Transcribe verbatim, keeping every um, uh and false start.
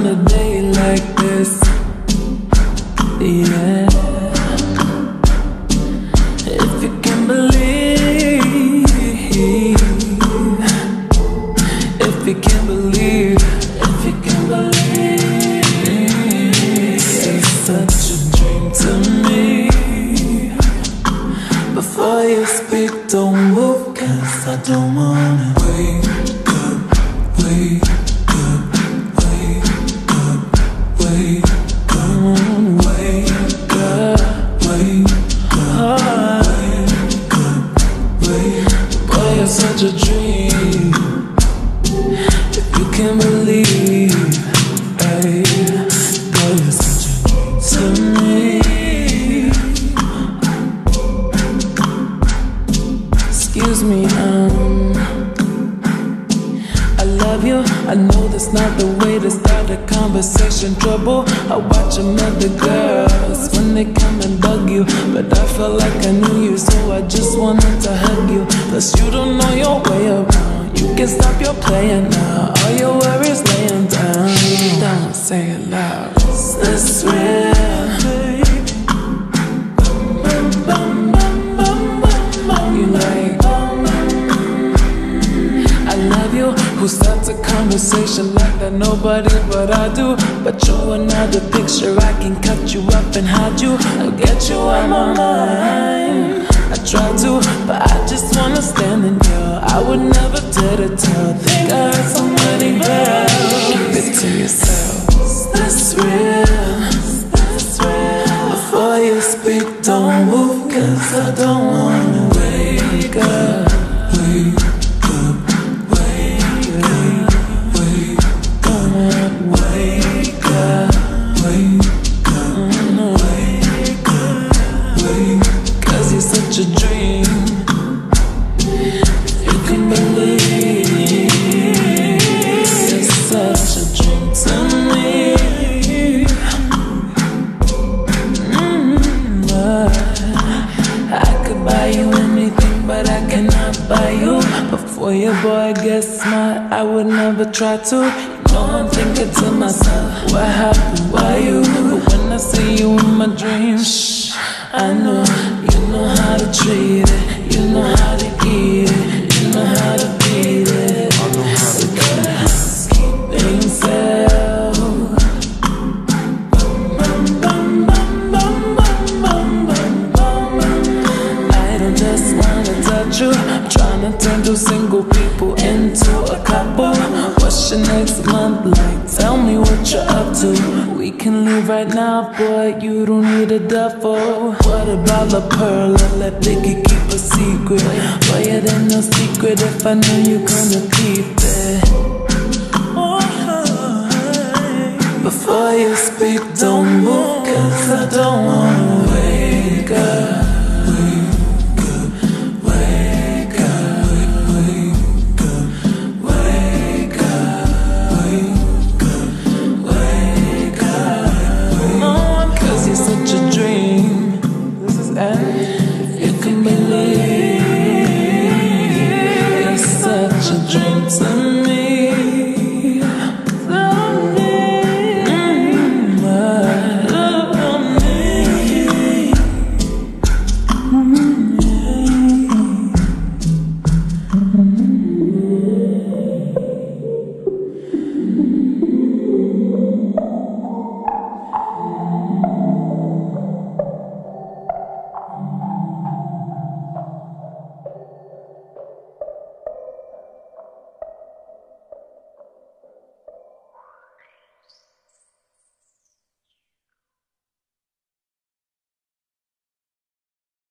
on a day like this. Yeah. If you can believe, if you can believe, if you can believe, it's such a dream to me. Before you speak, don't move, 'cause I don't wanna wake up, wake up, wake up, wake up, wake up, wake up, wake up, wake up. Boy, you're such a dream. If you can believe, hey, boy, you're such a dream to me. Excuse me, um I love you, I know that's not the way to start a conversation. Trouble, I watch them other girls when they come and bug you, but I felt like I knew you, so I just wanted to hug you. Plus you don't know your way around, you can stop your playing now. All your worries laying down, don't say it loud. Is this real? You like, I love you, who starts a conversation like that? Nobody but I do. But you're another picture, I can cut you up and hide you. I'll get you out my mind. I try to, but I just wanna stand in here. I would never dare to tell, think I heard somebody better. Keep it to yourself. Is this real? Is this real? Before you speak, don't move, 'cause I don't wanna wake up, wake up. Such a dream. You can believe, it's such a dream to me. Mm, I could buy you anything, but I cannot buy you. Before your boy gets smart, I would never try to. You know I'm thinking to myself, what happened, why you? But when I see you in my dreams, shh, I know you know how to treat it, you know how to eat it, you know how to beat it. I know how to keep things out. I don't just wanna touch you, I'm trying to turn two single people into a couple. What's your next month like? Tell me what you're up to. We can leave right now, boy, you don't need a duffel. What about the pearl? I'll let Biggie keep a secret. Boy, it ain't no secret if I know you're gonna keep it. Before you speak, don't move, 'cause I don't wanna wake up.